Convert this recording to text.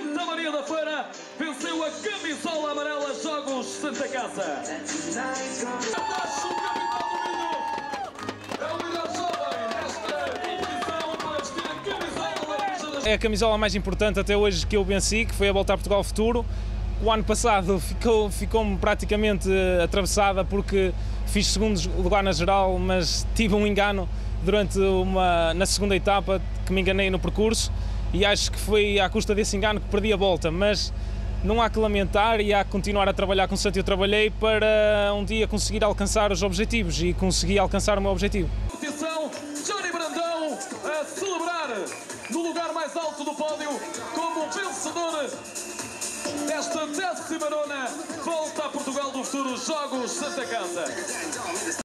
Santa Maria da Feira venceu a camisola amarela Jogos Santa Casa. Acho o capitão do Minho é o melhor jovem nesta competição para vestir a camisola laranja. É a camisola mais importante até hoje que eu venci, que foi a Volta a Portugal Futuro. O ano passado ficou-me praticamente atravessada porque fiz segundo lugar na geral, mas tive um engano na segunda etapa, que me enganei no percurso e acho que foi à custa desse engano que perdi a volta, mas não há que lamentar e há que continuar a trabalhar constante. Eu trabalhei para um dia conseguir alcançar os objetivos e consegui alcançar o meu objetivo. Johnny Brandão a celebrar no lugar mais alto do pódio como vencedor desta 19ª Volta a Portugal do Futuro Jogos Santa Casa.